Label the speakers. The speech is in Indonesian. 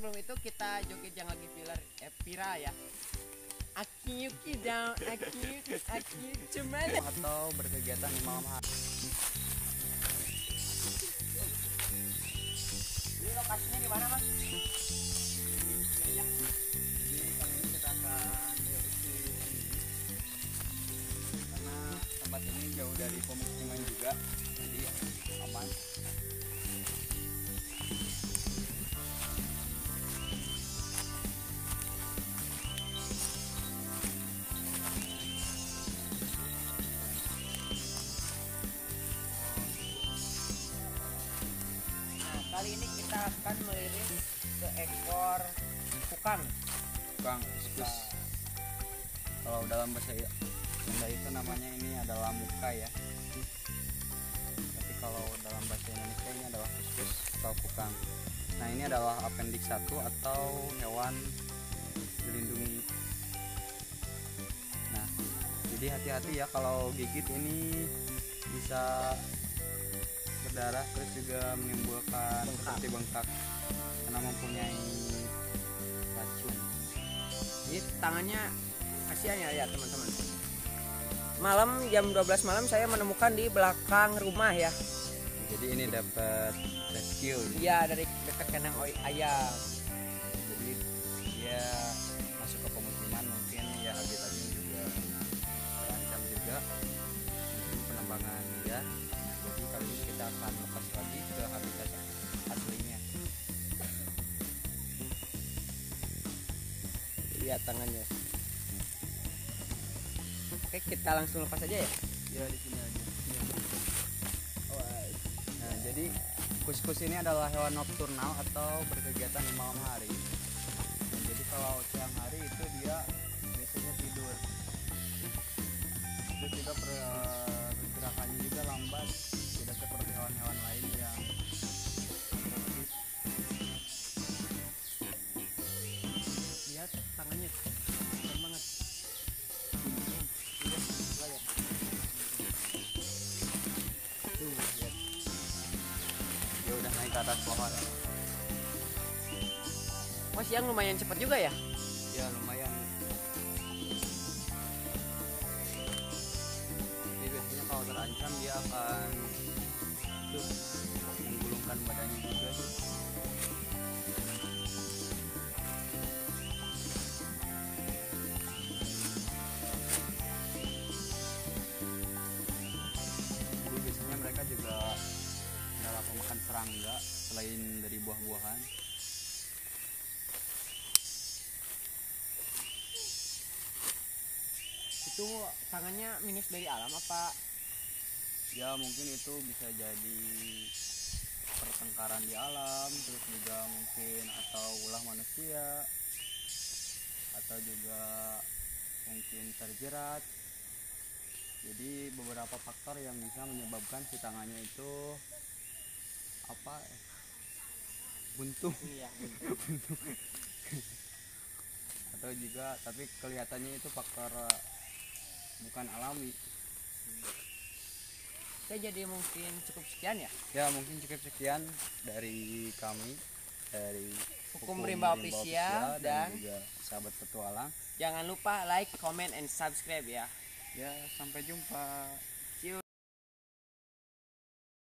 Speaker 1: sebelum itu kita joget yang lagi viral ya. Aki yuki down, aki cuman
Speaker 2: atau berkegiatan di malam hari.
Speaker 1: Ini lokasinya di mana, Mas?
Speaker 2: Jadi kali ini kita akan berusaha karena tempat ini jauh dari pemukiman juga, jadi aman.
Speaker 1: Kali ini kita akan melirik seekor kukang.
Speaker 2: Kukang. Kalau dalam bahasa Sunda itu namanya ini adalah muka ya. Tapi kalau dalam bahasa Indonesia ini adalah kuskus atau kukang. Nah, ini adalah appendix 1 atau hewan dilindungi. Nah, jadi hati-hati ya kalau gigit, ini bisa berdarah terus juga menimbulkan seperti bengkak karena mempunyai racun.
Speaker 1: Ini tangannya kasihan ya teman-teman. Malam jam 12 malam saya menemukan di belakang rumah ya.
Speaker 2: Jadi ini dapat rescue.
Speaker 1: Iya, dari dekat kandang ayam.
Speaker 2: Jadi dia masuk ke pemukiman, mungkin ya habitatnya juga terancam juga, mungkin penambangan ya. Jadi kali ini kita akan lepas lagi ke habitat aslinya.
Speaker 1: Lihat tangannya. Oke, kita langsung lepas aja ya.
Speaker 2: Ya, di sini aja. Nah, jadi kuskus ini adalah hewan nokturnal atau berkegiatan di malam hari. Nah, jadi kalau siang hari itu dia biasanya tidur. Terus juga pergerakannya juga lambat, tidak seperti hewan-hewan lain yang aktif.
Speaker 1: Lihat tangannya. Keren banget.
Speaker 2: Tuh, lihat. Dia udah naik ke atas pohon.
Speaker 1: Oh, siang lumayan cepat juga ya.
Speaker 2: Ya, lumayan. Jadi biasanya kalau terancam dia akan tuh menggulungkan badannya juga sih. Jadi biasanya mereka juga adalah pemakan serangga selain dari buah-buahan.
Speaker 1: Itu tangannya minus dari alam apa?
Speaker 2: Ya, mungkin itu bisa jadi pertengkaran di alam, terus juga mungkin atau ulah manusia, atau juga mungkin terjerat. Jadi beberapa faktor yang bisa menyebabkan si tangannya itu buntung.
Speaker 1: Iya.
Speaker 2: Atau juga tapi kelihatannya itu faktor bukan alami.
Speaker 1: Oke, jadi mungkin cukup sekian ya.
Speaker 2: Ya, mungkin cukup sekian dari kami, dari
Speaker 1: Hukum Rimba Official dan
Speaker 2: juga sahabat petualang.
Speaker 1: jangan lupa like, comment, and subscribe ya.
Speaker 2: Ya, sampai jumpa.